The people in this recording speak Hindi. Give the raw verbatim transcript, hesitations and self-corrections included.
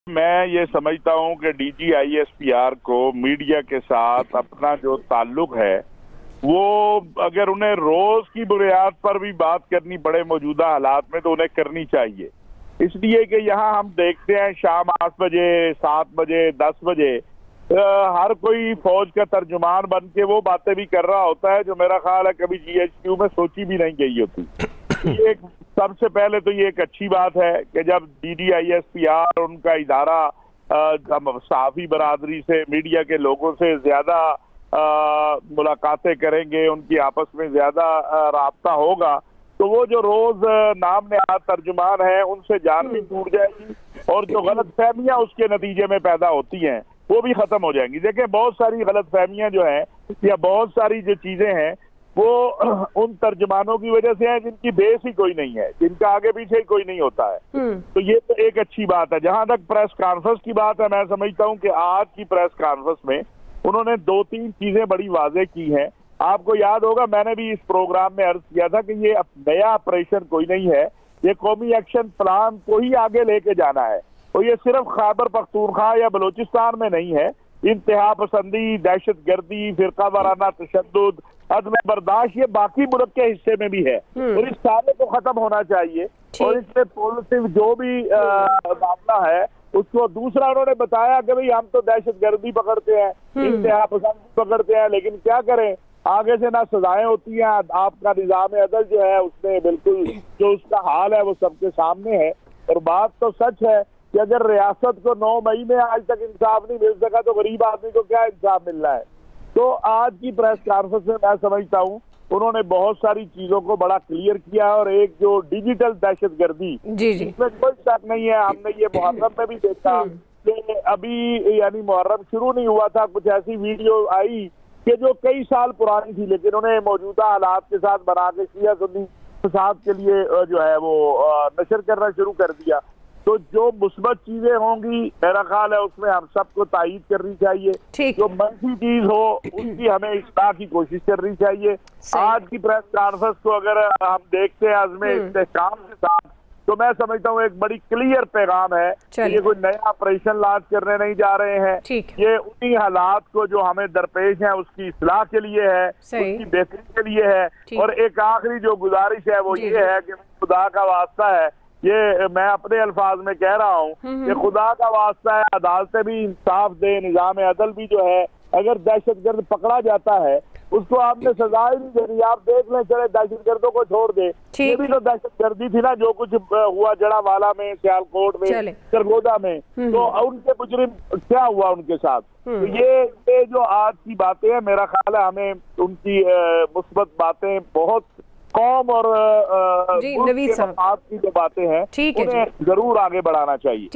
मैं ये समझता हूँ कि डीजी आईएसपीआर को मीडिया के साथ अपना जो ताल्लुक है वो अगर उन्हें रोज की बुनियाद पर भी बात करनी पड़े मौजूदा हालात में तो उन्हें करनी चाहिए। इसलिए कि यहाँ हम देखते हैं शाम आठ बजे, सात बजे, दस बजे हर कोई फौज का तर्जुमान बन के वो बातें भी कर रहा होता है जो मेरा ख्याल है कभी जीएचक्यू में सोची भी नहीं गई होती। ये सबसे पहले तो ये एक अच्छी बात है कि जब डीजी आईएसपीआर उनका इदारा सहाफी बरादरी से, मीडिया के लोगों से ज्यादा मुलाकातें करेंगे, उनकी आपस में ज्यादा राब्ता होगा तो वो जो रोज नाम नहाद तर्जुमान है उनसे जान भी टूट जाएगी और जो गलत फहमियां उसके नतीजे में पैदा होती हैं वो भी खत्म हो जाएंगी। देखिए बहुत सारी गलत फहमियां जो हैं या बहुत सारी जो चीजें हैं वो उन तर्जमानों की वजह से है जिनकी बेस ही कोई नहीं है, जिनका आगे पीछे ही कोई नहीं होता है। तो ये तो एक अच्छी बात है। जहां तक प्रेस कॉन्फ्रेंस की बात है, मैं समझता हूं कि आज की प्रेस कॉन्फ्रेंस में उन्होंने दो तीन चीजें बड़ी वाजे की हैं। आपको याद होगा मैंने भी इस प्रोग्राम में अर्ज किया था कि ये नया ऑपरेशन कोई नहीं है, ये कौमी एक्शन प्लान को ही आगे लेके जाना है और ये सिर्फ खैबर पख्तूनख्वा या बलूचिस्तान में नहीं है। इंतहा पसंदी, दहशत गर्दी, फिरका वाराना तशद्दुद, अदम बर्दाश्त ये बाकी मुल्क के हिस्से में भी है और इस सारे को खत्म होना चाहिए और इसमें पॉजिटिव जो भी मामला है उसको। दूसरा उन्होंने बताया कि भाई हम तो दहशत गर्दी पकड़ते हैं, इंतहा पसंदी पकड़ते हैं, लेकिन क्या करें आगे से ना सजाएं होती हैं। आपका निजाम अदल जो है उसमें बिल्कुल जो उसका हाल है वो सबके सामने है और बात तो सच है कि अगर रियासत को नौ मई में आज तक इंसाफ नहीं मिल सका तो गरीब आदमी को क्या इंसाफ मिलना है। तो आज की प्रेस कॉन्फ्रेंस में मैं समझता हूँ उन्होंने बहुत सारी चीजों को बड़ा क्लियर किया और एक जो डिजिटल दहशत गर्दी इसमें कोई शक नहीं है। हमने ये मुहर्रम में भी देखा कि अभी यानी मुहर्रम शुरू नहीं हुआ था, कुछ ऐसी वीडियो आई कि जो कई साल पुरानी थी लेकिन उन्हें मौजूदा हालात के साथ बना के शिया सुन्नी फसाद के लिए जो है वो नशर करना शुरू कर दिया। तो जो मुस्बत चीजें होंगी मेरा ख्याल है उसमें हम सबको तायीद करनी चाहिए, जो मंफी चीज हो उसकी हमें इस्लाह की कोशिश करनी चाहिए। आज की प्रेस कॉन्फ्रेंस को अगर हम देखते हैं अज़्म इस्तेहकाम के साथ तो मैं समझता हूँ एक बड़ी क्लियर पैगाम है कि ये कोई नया ऑपरेशन लॉन्च करने नहीं जा रहे हैं, ये उन्हीं हालात को जो हमें दरपेश है उसकी इस्लाह के लिए है, उसकी बेहतरी के लिए है। और एक आखिरी जो गुजारिश है वो ये है कि खुदा का वास्ता है, ये मैं अपने अल्फाज में कह रहा हूँ कि खुदा का वास्ता है अदालतें भी इंसाफ दे, निजाम अदल भी जो है अगर दहशतगर्द पकड़ा जाता है उसको आपने सजा ही नहीं देनी। आप देख लें चले दहशतगर्दों को छोड़ दे, ये भी तो दहशतगर्दी थी ना जो कुछ हुआ जड़ावाला में, सियालकोट में, सरगोदा में, तो उनके मुजरिम क्या हुआ उनके साथ। तो ये ये जो आज की बातें हैं मेरा ख्याल है हमें उनकी मुस्बत बातें बहुत कौम और की जो बातें हैं उन्हें जरूर आगे बढ़ाना चाहिए।